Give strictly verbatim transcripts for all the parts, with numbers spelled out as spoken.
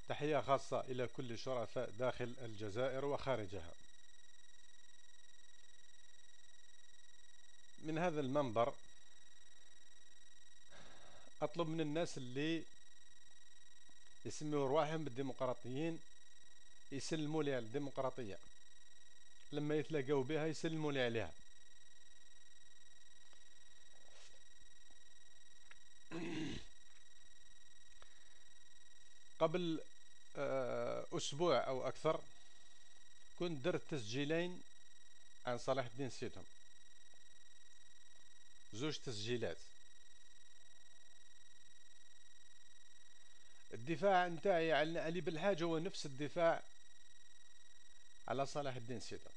تحية خاصة إلى كل الشرفاء داخل الجزائر وخارجها. من هذا المنبر أطلب من الناس اللي يسموا رواحهم بالديمقراطيين يسلموا لي على الديمقراطية، لما يتلاقوا بها يسلموا لي عليها. قبل أسبوع أو أكثر كنت درت تسجيلين عن صلاح الدين سيدهم، زوج تسجيلات. الدفاع نتاعي على علي بالحاج هو نفس الدفاع على صلاح الدين سيدهم،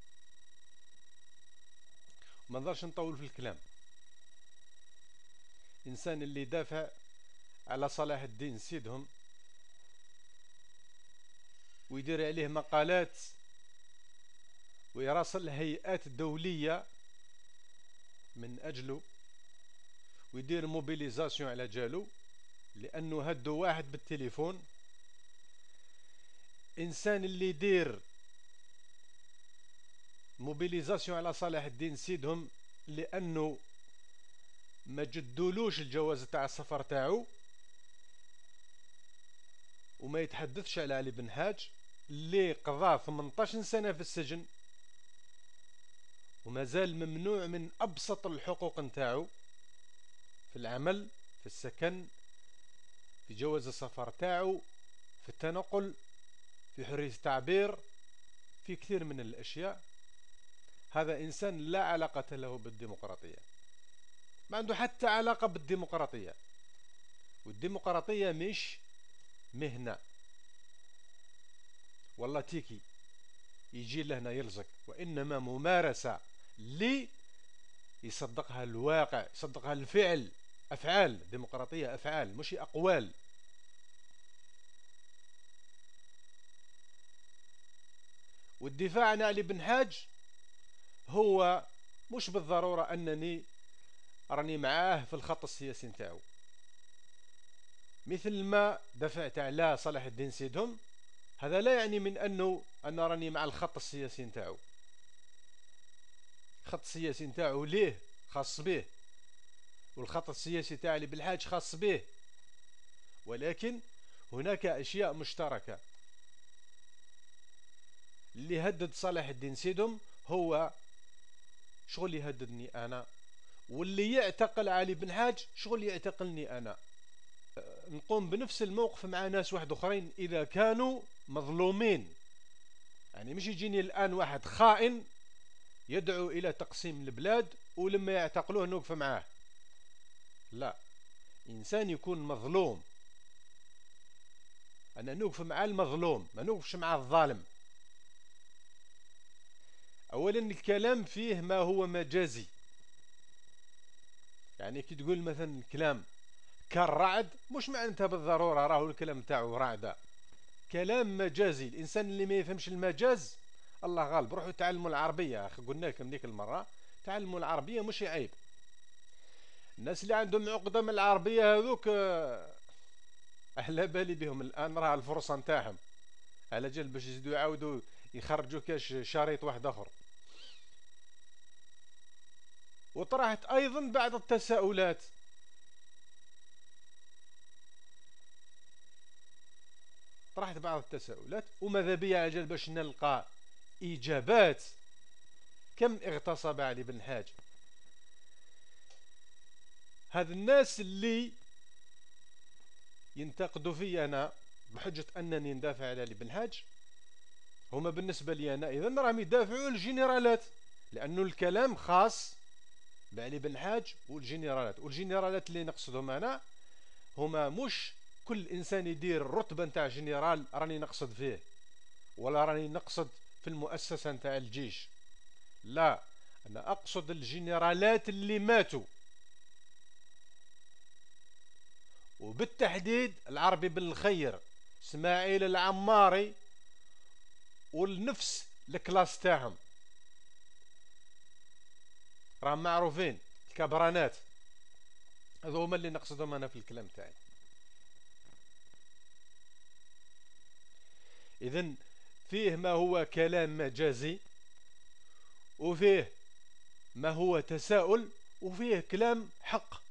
ما نقدرش نطول في الكلام. إنسان اللي دافع على صلاح الدين سيدهم ويدير عليه مقالات ويراسل هيئات دولية من أجله ويدير موبيليزاسيون على جالو لأنه هدو واحد بالتليفون. إنسان اللي يدير موبيليزاسيون على صلاح الدين سيدهم لأنه ما جدولوش الجواز تاع السفر تاعو وما يتحدثش على علي بن حاج اللي قضى ثمانية عشر سنة في السجن وما زال ممنوع من أبسط الحقوق نتاعو في العمل، في السكن، في جواز السفر تاعو، في التنقل، في حرية التعبير، في كثير من الأشياء. هذا إنسان لا علاقة له بالديمقراطية، ما عنده حتى علاقة بالديمقراطية. والديمقراطية مش مهنة والله تيكي يجي لهنا يلزق، وإنما ممارسة لي يصدقها الواقع، يصدقها الفعل. أفعال ديمقراطية، أفعال مش أقوال. والدفاع عن علي بن حاج هو مش بالضرورة أنني راني معاه في الخط السياسي نتاعو، مثل ما دفعت على صلاح الدين سيدهم. هذا لا يعني من أنه أنا راني مع الخط السياسي نتاعو. الخط السياسي نتاعو ليه خاص به، والخط السياسي تاع علي بالحاج خاص به، ولكن هناك أشياء مشتركة. اللي هدد صلاح الدين سيدهم هو شغل يهددني أنا، واللي يعتقل علي بن حاج شغل يعتقلني أنا. نقوم بنفس الموقف مع ناس واحد أخرين إذا كانوا مظلومين. يعني مش يجيني الآن واحد خائن يدعو إلى تقسيم البلاد ولما يعتقلوه نوقف معاه، لا. إنسان يكون مظلوم أنا نوقف مع المظلوم، ما نوقفش مع الظالم. أولا الكلام فيه ما هو مجازي، يعني كي تقول مثلا الكلام كالرعد مش معناتها بالضرورة راهو الكلام تاعو رعدة، كلام مجازي. الإنسان اللي ما يفهمش المجاز الله غالب. روحوا تعلموا العربية، أخي قلنا لكم ديك المرة تعلموا العربية مش عيب. الناس اللي عندهم عقدة من العربية هذوك أهلا بالي بهم، الآن راه الفرصة نتاعهم على جال باش يزيدوا يعاودوا يخرجوا كاش شريط واحد آخر. وطرحت أيضا بعض التساؤلات. طرحت بعض التساؤلات وماذا بيا على جال باش نلقى إجابات. كم اغتصب علي بن الحاج؟ هذا الناس اللي ينتقدوا في أنا بحجة أنني ندافع على علي بن الحاج هما بالنسبة لي أنا إذن راهم يدافعوا الجنرالات، لأنه الكلام خاص بعلي بن الحاج والجنرالات. والجنرالات اللي نقصدهم أنا هما مش كل إنسان يدير الرتبة نتاع جنرال راني نقصد فيه، ولا راني نقصد في المؤسسة نتاع الجيش، لا. أنا أقصد الجنرالات اللي ماتوا، وبالتحديد العربي بن الخير، اسماعيل العماري، والنفس الكلاس تاعهم راهم معروفين، الكبرانات. هذو هما اللي نقصدهم أنا في الكلام تاعي. إذن فيه ما هو كلام مجازي، وفيه ما هو تساؤل، وفيه كلام حق.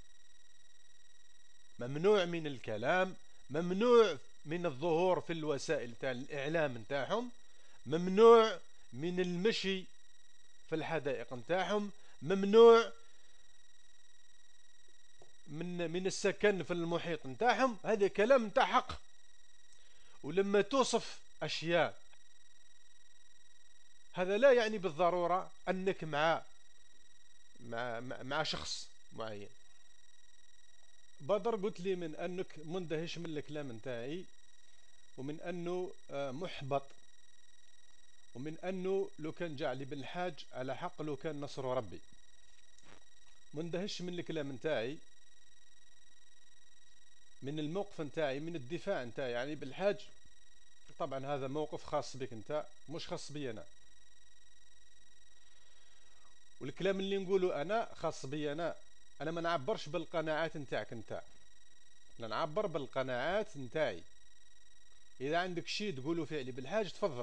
ممنوع من الكلام، ممنوع من الظهور في الوسائل تاع الإعلام نتاعهم، ممنوع من المشي في الحدائق نتاعهم، ممنوع من من السكن في المحيط نتاعهم. هذا كلام نتاع حق. ولما توصف أشياء، هذا لا يعني بالضرورة أنك مع مع مع شخص معين. بدر قلت لي من أنك مندهش من الكلام نتاعي، ومن أنه محبط، ومن أنه لو كان جعلي بن الحاج على حق لو كان نصر ربي. مندهش من الكلام نتاعي، من الموقف نتاعي، من الدفاع نتاعي يعني بالحاج. طبعا هذا موقف خاص بك انت، مش خاص بي انا. والكلام اللي نقوله انا خاص بي انا. انا ما نعبرش بالقناعات نتاعك انت، لا نعبر بالقناعات نتاعي. اذا عندك شيء تقوله فعلي بالحاج تفضل.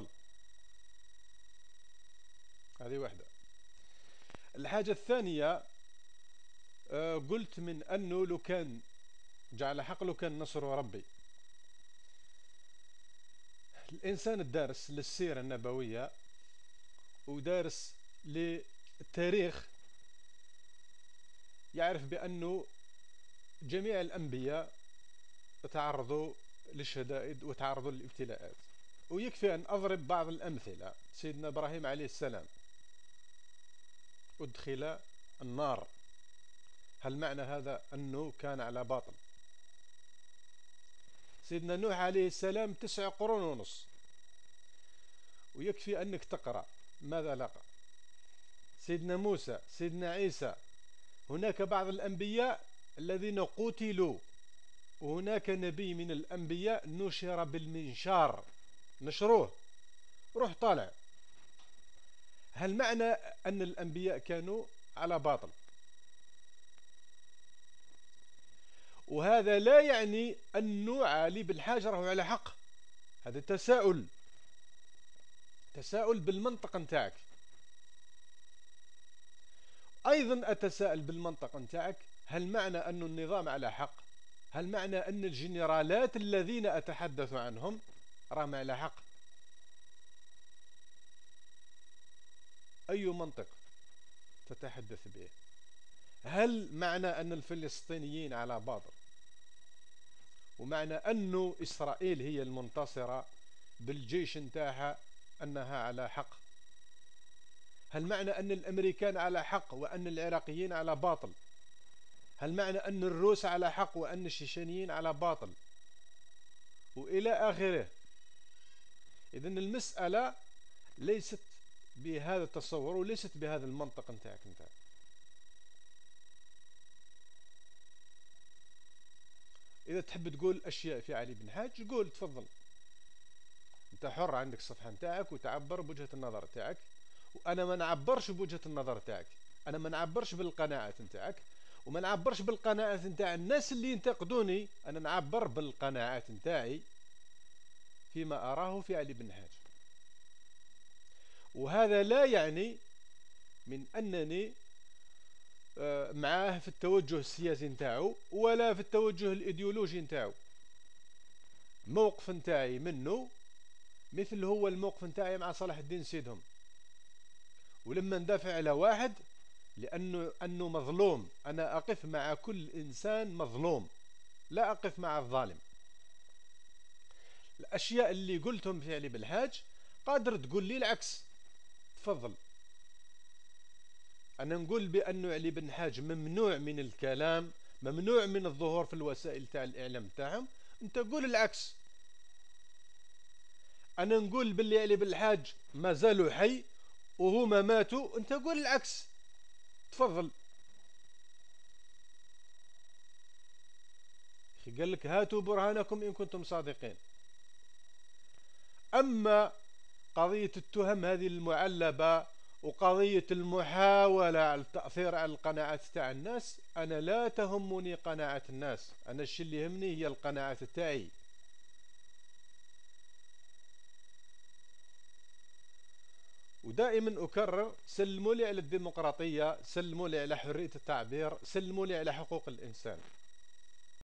هذه واحدة. الحاجة الثانية، آه قلت من انه لو كان جعل حق لو كان نصر ربي. الانسان الدارس للسيرة النبوية ودارس للتاريخ يعرف بأنه جميع الأنبياء تعرضوا للشدائد وتعرضوا للابتلاءات. ويكفي أن أضرب بعض الأمثلة. سيدنا إبراهيم عليه السلام أدخل النار، هل معنى هذا أنه كان على باطل؟ سيدنا نوح عليه السلام تسع قرون ونص، ويكفي أنك تقرأ ماذا لقى. سيدنا موسى، سيدنا عيسى، هناك بعض الأنبياء الذين قتلوا، وهناك نبي من الأنبياء نشر بالمنشار، نشروه روح طالع. هل معنى أن الأنبياء كانوا على باطل؟ وهذا لا يعني أنه علي بالحاج راهو على حق. هذا تساؤل، تساؤل بالمنطق نتاعك. أيضا أتساءل بالمنطق نتاعك، هل معنى أن النظام على حق؟ هل معنى أن الجنرالات الذين أتحدث عنهم راهم على حق؟ أي منطق تتحدث به؟ هل معنى أن الفلسطينيين على باطل، ومعنى أن إسرائيل هي المنتصرة بالجيش نتاعها أنها على حق؟ هل معنى أن الأمريكان على حق وأن العراقيين على باطل؟ هل معنى أن الروس على حق وأن الشيشانيين على باطل؟ وإلى آخره. إذن المسألة ليست بهذا التصور وليست بهذا المنطق نتاعك انت. إذا تحب تقول أشياء في علي بن حاج قول، تفضل، أنت حر، عندك الصفحة نتاعك وتعبر بوجهة النظر تاعك. وأنا ما نعبرش بوجهة النظر تاعك، أنا ما نعبرش بالقناعات نتاعك، وما نعبرش بالقناعات نتاع الناس اللي ينتقدوني. أنا نعبر بالقناعات نتاعي فيما أراه في علي بن حاج. وهذا لا يعني من أنني معاه في التوجه السياسي نتاعو ولا في التوجه الإيديولوجي نتاعو. موقف نتاعي منه مثل هو الموقف نتاعي مع صلاح الدين سيدهم. ولما ندافع على واحد لأنه أنه مظلوم، أنا أقف مع كل إنسان مظلوم، لا أقف مع الظالم. الأشياء اللي قلتهم في علي بالحاج قادر تقول لي العكس، تفضل. أنا نقول بأنه علي بن حاج ممنوع من الكلام، ممنوع من الظهور في الوسائل تاع الإعلام تاعهم، أنت قول العكس. أنا نقول باللي علي بن حاج ما زالوا حي وهما ماتوا، أنت قول العكس، تفضل. قال لك هاتوا برهانكم إن كنتم صادقين. أما قضية التهم هذه المعلبة وقضية المحاولة على التأثير على القناعات تاع الناس، أنا لا تهمني قناعة الناس، أنا الشيء اللي يهمني هي القناعات تاعي. ودائما أكرر: سلموا لي على الديمقراطية، سلموا لي على حرية التعبير، سلموا لي على حقوق الإنسان.